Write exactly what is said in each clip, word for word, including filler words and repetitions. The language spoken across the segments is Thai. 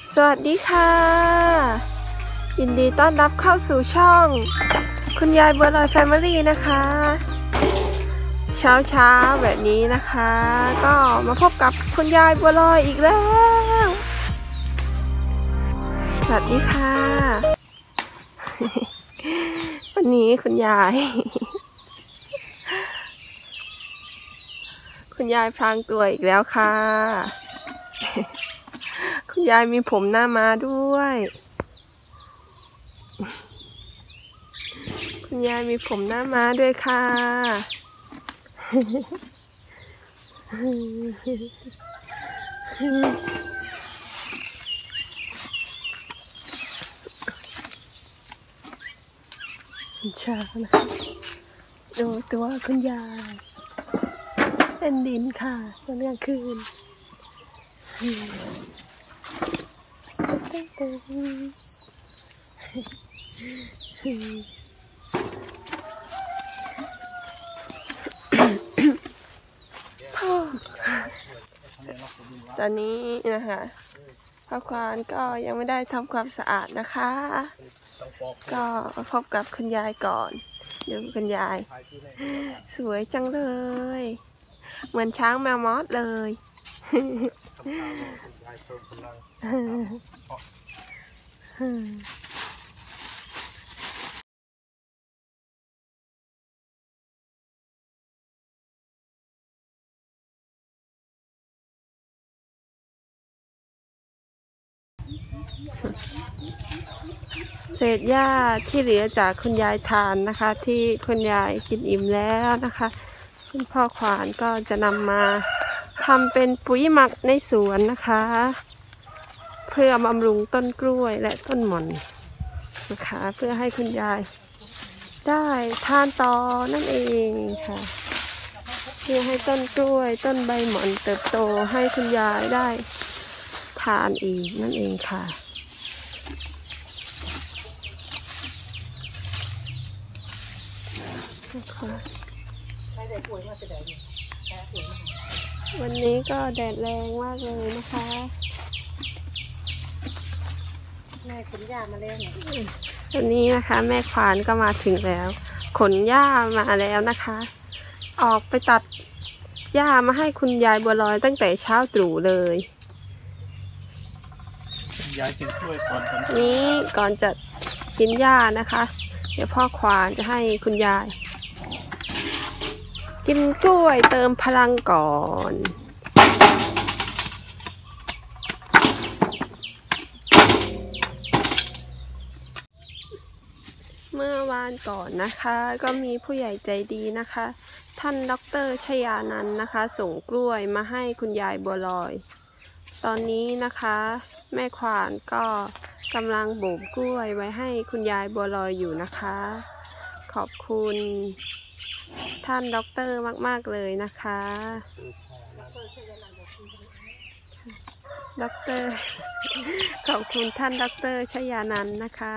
สวัสดีค่ะยินดีต้อนรับเข้าสู่ช่องคุณยายบัวลอยแฟมิลี่นะคะเช้าเช้าแบบนี้นะคะก็มาพบกับคุณยายบัวลอยอีกแล้วสวัสดีค่ะวันนี้คุณยายคุณยายพรางตัวอีกแล้วค่ะคุณยายมีผมหน้าม้าด้วยคุณยายมีผมหน้าม้าด้วยค่ะชานะดูตัวคุณยายเป็นดินค่ะตอนกลางคืนตอนนี้นะคะพ่อควานก็ยังไม่ได้ทำความสะอาดนะคะก็พบกับคุณยายก่อนดูคุณยายสวยจังเลยเหมือนช้างแมวมอสเลยเศษหญ้าที่เหลือจากคุณยายทานนะคะที่คุณยายกินอิ่มแล้วนะคะคุณพ่อขวานก็จะนำมาทำเป็นปุ๋ยหมักในสวนนะคะเพื่อบำรุงต้นกล้วยและต้นหม่อนนะคะเพื่อให้คุณยายได้ทานต่อนั่นเองค่ะเพื่อให้ต้นกล้วยต้นใบหม่อนเติบโตให้คุณยายได้ทานอีกนั่นเองค่ะวันนี้ก็แดดแรงมากเลยนะคะแม่ขนหญ้ามาแล้ววันนี้นะคะแม่ควานก็มาถึงแล้วขนหญ้ามาแล้วนะคะออกไปตัดหญ้ามาให้คุณยายบัวลอยตั้งแต่เช้าตรู่เลยยายกินกล้วยก่อนนี้ก่อนจะกินหญ้านะคะเดี๋ยวพ่อควานจะให้คุณยายกินกล้วยเติมพลังก่อนเมื่อวานก่อนนะคะก็มีผู้ใหญ่ใจดีนะคะท่านดร.ชยานันท์นะคะส่งกล้วยมาให้คุณยายบัวลอยตอนนี้นะคะแม่ควานก็กำลังโบกกล้วยไว้ให้คุณยายบัวลอยอยู่นะคะขอบคุณท่านด็อกเตอร์มากๆเลยนะคะด็อกเตอร์ขอบคุณท่านด็อกเตอร์ชยานันท์นะคะ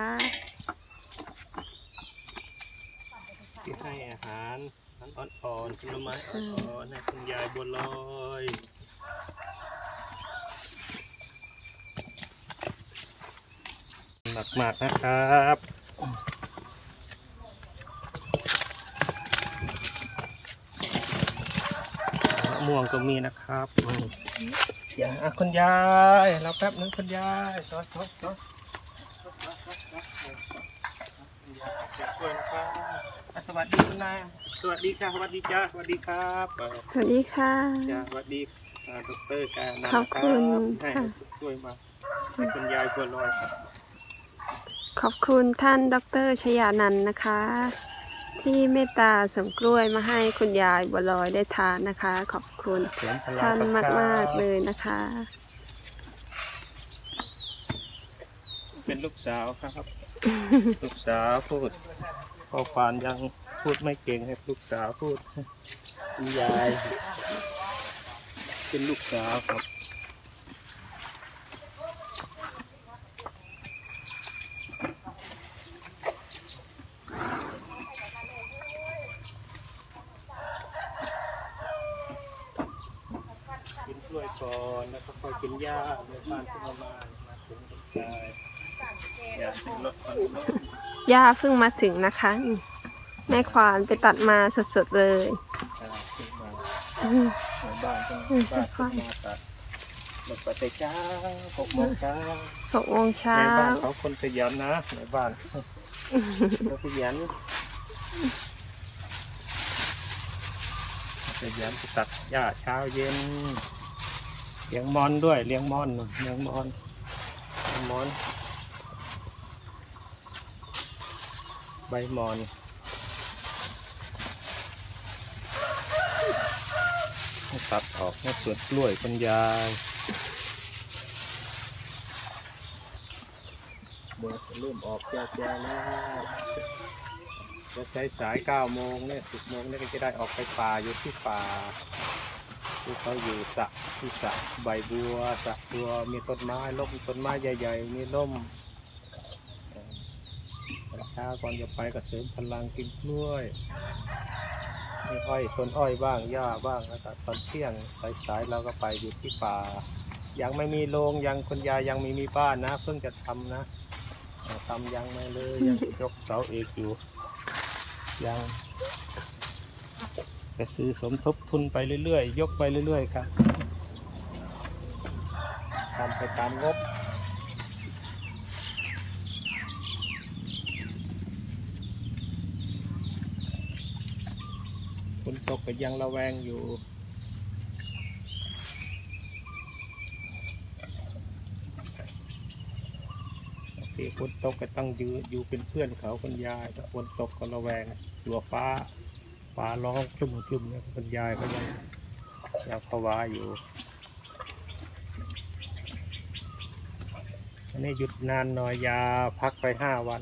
ที่ให้อาหารน้ำอ่อนๆผลไม้อ่อนๆให้คุณยายบัวลอยหมักๆนะครับม่วงก็มีนะครับอย่าคุณยายเราแป๊บนึงคุณยายจอดจอดจอดสวัสดีคุณนายสวัสดีค่ะสวัสดีจ้าสวัสดีครับสวัสดีค่ะจ้าสวัสดีดร.การนขอบคุณให้ช่วยมาให้คุณยายบัวลอยครับขอบคุณท่านดร.ชยานันท์นะคะที่เมตตาส่งกล้วยมาให้คุณยายบัวลอยได้ทานนะคะขอบคุณท่านมากๆเลยนะคะเป็นลูกสาวครับลูกสาวพูดพ่อควานยังพูดไม่เก่งให้ลูกสาวพูดคุณยายเป็นลูกสาวครับกินกล้วยก่อนแล้วก็ค่อยกินหญ้าในบ้านที่เรามามาถึงใช่อย่าติดรถมันรถย่าเพิ่งมาถึงนะคะแม่ควานไปตัดมาสดๆเลยอ่าขึ้นมาอืมในบ้านต้องอืมบ้านค่ขึ้อน ยมาตัดรถไปแต่เช้าหกโมงเช้าหกโมงเช้าในบ้านเขาคนขยันนะในบ้านเขาขยันขยันไปตัดหญ้าเช้าเย็นเลี้ยงมอนด้วยเลี้ยงมอนเลี้ยงมอนเลี้ยงมอนใบมอนให้ตัดออกให้สวนกล้วยคุณยายเบิร์ดเริ่มออกแก่ๆแล้วจะใช้สายเก้าโมงเนี่ยสิบโมงเนี่ยก็จะได้ออกไปป่าอยู่ที่ป่าที่เขาอยู่สระที่สระใบบัวสระบัวมีต้นไม้ร่มต้นไม้ใหญ่ๆมีร่มเช้าก่อนจะไปก็เสริมพลังกินกล้วยมีอ้อยต้นอ้อยบ้างหญ้าบ้างแล้วก็ตอนเที่ยงสายๆเราก็ไปอยู่ที่ป่ายังไม่มีโรงยังคุณยายยังไม่มีบ้านนะเพิ่งจะทำนะทำยังไม่เลยยังยกเสาเอกอยู่ยังจะซื้อสมทบทุนไปเรื่อยๆยกไปเรื่อยๆครับทำไปตามงบฝนตกก็ยังระแวงอยู่ที่ฝนตกก็ต้องอยู่อยู่เป็นเพื่อนเขาคุณยายถ้าฝนตกก็ระแวงกลัวฟ้าฟ้าร้องคลุ่มคลุ่มเนี่ยคุณยายก็ยังยังภาวะอยู่อันนี้หยุดนานหน่อยยาพักไปห้าวัน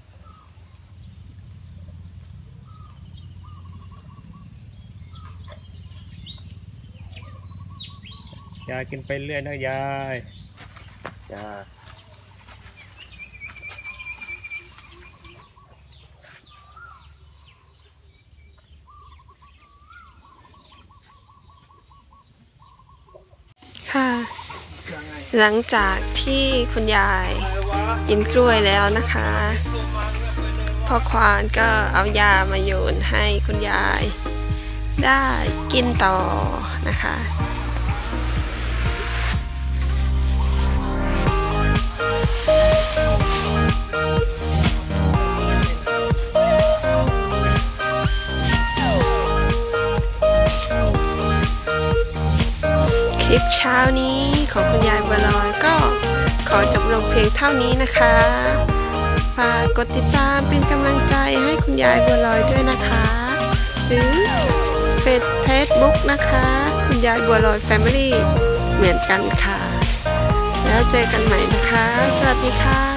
ยายกินไปเรื่อยนะยายยาค่ะ หลังจากที่คุณยายกินกล้วยแล้วนะคะพ่อควานก็เอายามาโยนให้คุณยายได้กินต่อนะคะ คลิปเช้านี้ของคุณยายบัวลอยก็ขอจบลงเพียงเท่านี้นะคะฝากกดติดตามเป็นกำลังใจให้คุณยายบัวลอยด้วยนะคะหรือเฟซเฟซบุ๊กนะคะคุณยายบัวลอยแฟมิลี่เหมือนกันค่ะแล้วเจอกันใหม่นะคะสวัสดีค่ะ